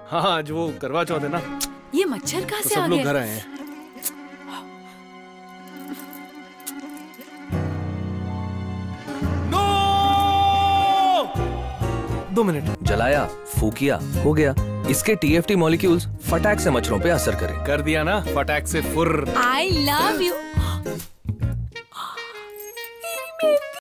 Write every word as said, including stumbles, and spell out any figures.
हाँ आज वो करवा चौथ है ना। ये मच्छर कहाँ तो से आ सब गए? लोग घर आए हैं। नो! दो मिनट। जलाया, फूकिया, हो गया। इसके टीएफटी मॉलिक्यूल्स फटाक से मच्छरों पे असर करें। कर दिया ना फटाक से फुर्र। I love you.